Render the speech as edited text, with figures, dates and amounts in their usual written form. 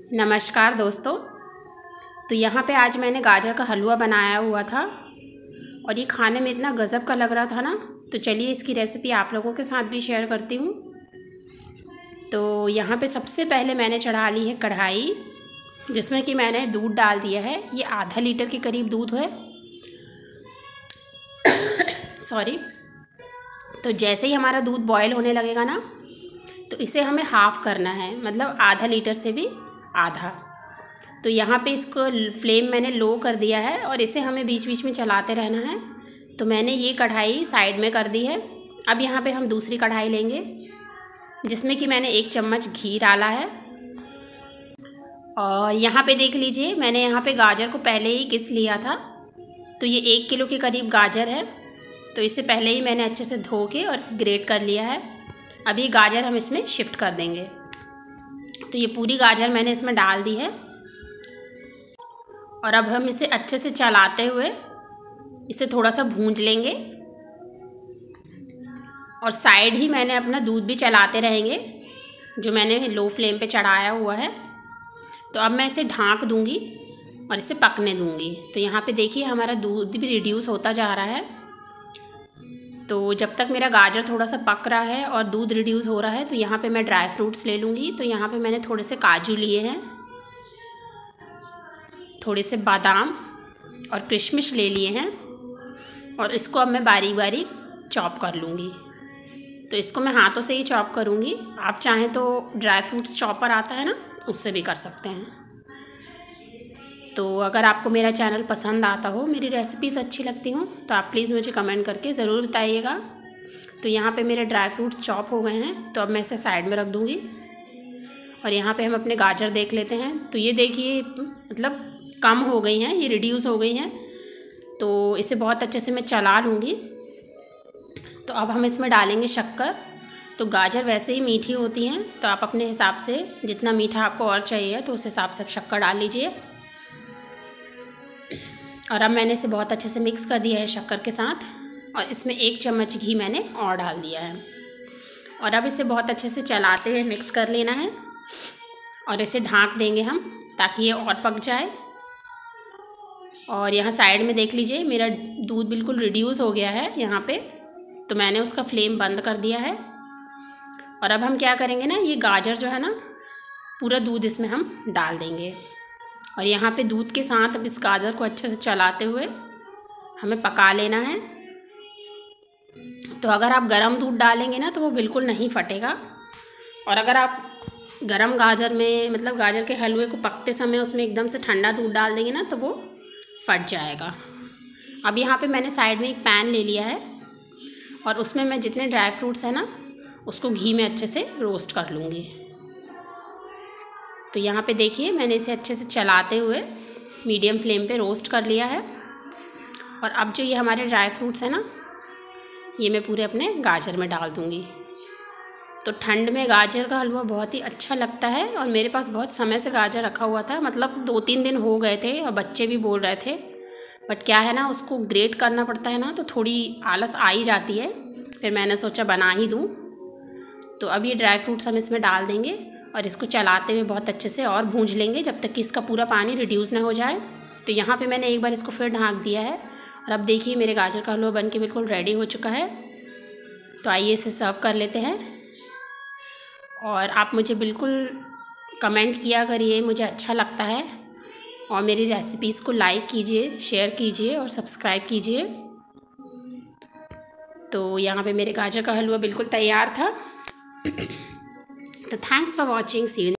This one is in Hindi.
नमस्कार दोस्तों। तो यहाँ पे आज मैंने गाजर का हलवा बनाया हुआ था और ये खाने में इतना गज़ब का लग रहा था ना। तो चलिए इसकी रेसिपी आप लोगों के साथ भी शेयर करती हूँ। तो यहाँ पे सबसे पहले मैंने चढ़ा ली है कढ़ाई, जिसमें कि मैंने दूध डाल दिया है। ये आधा लीटर के करीब दूध है। सॉरी। तो जैसे ही हमारा दूध बॉयल होने लगेगा ना, तो इसे हमें हाफ़ करना है, मतलब आधा लीटर से भी आधा। तो यहाँ पे इसको फ्लेम मैंने लो कर दिया है और इसे हमें बीच बीच में चलाते रहना है। तो मैंने ये कढ़ाई साइड में कर दी है। अब यहाँ पे हम दूसरी कढ़ाई लेंगे, जिसमें कि मैंने 1 चम्मच घी डाला है। और यहाँ पे देख लीजिए, मैंने यहाँ पे गाजर को पहले ही घिस लिया था। तो ये 1 किलो के करीब गाजर है। तो इसे पहले ही मैंने अच्छे से धो के और ग्रेट कर लिया है। अभी गाजर हम इसमें शिफ्ट कर देंगे। तो ये पूरी गाजर मैंने इसमें डाल दी है और अब हम इसे अच्छे से चलाते हुए इसे थोड़ा सा भूंज लेंगे। और साइड ही मैंने अपना दूध भी चलाते रहेंगे, जो मैंने लो फ्लेम पे चढ़ाया हुआ है। तो अब मैं इसे ढाँक दूंगी और इसे पकने दूंगी। तो यहाँ पे देखिए हमारा दूध भी रिड्यूस होता जा रहा है। तो जब तक मेरा गाजर थोड़ा सा पक रहा है और दूध रिड्यूस हो रहा है, तो यहाँ पे मैं ड्राई फ्रूट्स ले लूँगी। तो यहाँ पे मैंने थोड़े से काजू लिए हैं, थोड़े से बादाम और किशमिश ले लिए हैं। और इसको अब मैं बारीक बारीक चॉप कर लूँगी। तो इसको मैं हाथों से ही चॉप करूँगी। आप चाहें तो ड्राई फ्रूट्स चॉपर आता है ना, उससे भी कर सकते हैं। तो अगर आपको मेरा चैनल पसंद आता हो, मेरी रेसिपीज़ अच्छी लगती हों, तो आप प्लीज़ मुझे कमेंट करके ज़रूर बताइएगा। तो यहाँ पे मेरे ड्राई फ्रूट्स चॉप हो गए हैं। तो अब मैं इसे साइड में रख दूँगी। और यहाँ पे हम अपने गाजर देख लेते हैं। तो ये देखिए, मतलब कम हो गई हैं, ये रिड्यूस हो गई हैं। तो इसे बहुत अच्छे से मैं चला लूँगी। तो अब हम इसमें डालेंगे शक्कर। तो गाजर वैसे ही मीठी होती हैं, तो आप अपने हिसाब से जितना मीठा आपको और चाहिए तो उस हिसाब से शक्कर डाल लीजिए। और अब मैंने इसे बहुत अच्छे से मिक्स कर दिया है शक्कर के साथ। और इसमें 1 चम्मच घी मैंने और डाल दिया है। और अब इसे बहुत अच्छे से चलाते हुए मिक्स कर लेना है और इसे ढाँक देंगे हम, ताकि ये और पक जाए। और यहाँ साइड में देख लीजिए, मेरा दूध बिल्कुल रिड्यूस हो गया है यहाँ पे। तो मैंने उसका फ्लेम बंद कर दिया है। और अब हम क्या करेंगे ना, ये गाजर जो है ना, पूरा दूध इसमें हम डाल देंगे। और यहाँ पे दूध के साथ अब इस गाजर को अच्छे से चलाते हुए हमें पका लेना है। तो अगर आप गरम दूध डालेंगे ना, तो वो बिल्कुल नहीं फटेगा। और अगर आप गरम गाजर में, मतलब गाजर के हलवे को पकते समय उसमें एकदम से ठंडा दूध डाल देंगे ना, तो वो फट जाएगा। अब यहाँ पे मैंने साइड में एक पैन ले लिया है और उसमें मैं जितने ड्राई फ्रूट्स हैं ना, उसको घी में अच्छे से रोस्ट कर लूँगी। तो यहाँ पे देखिए, मैंने इसे अच्छे से चलाते हुए मीडियम फ्लेम पे रोस्ट कर लिया है। और अब जो ये हमारे ड्राई फ्रूट्स हैं ना, ये मैं पूरे अपने गाजर में डाल दूँगी। तो ठंड में गाजर का हलवा बहुत ही अच्छा लगता है। और मेरे पास बहुत समय से गाजर रखा हुआ था, मतलब 2-3 दिन हो गए थे और बच्चे भी बोल रहे थे। बट क्या है ना, उसको ग्रेट करना पड़ता है ना, तो थोड़ी आलस आ ही जाती है। फिर मैंने सोचा बना ही दूँ। तो अब ये ड्राई फ्रूट्स हम इसमें डाल देंगे और इसको चलाते हुए बहुत अच्छे से और भूंज लेंगे, जब तक कि इसका पूरा पानी रिड्यूस ना हो जाए। तो यहाँ पे मैंने एक बार इसको फिर ढाँक दिया है। और अब देखिए, मेरे गाजर का हलवा बन के बिल्कुल रेडी हो चुका है। तो आइए इसे सर्व कर लेते हैं। और आप मुझे बिल्कुल कमेंट किया करिए, मुझे अच्छा लगता है। और मेरी रेसिपीज़ को लाइक कीजिए, शेयर कीजिए और सब्सक्राइब कीजिए। तो यहाँ पे मेरे गाजर का हलवा बिल्कुल तैयार था। तो thanks for watching. See you.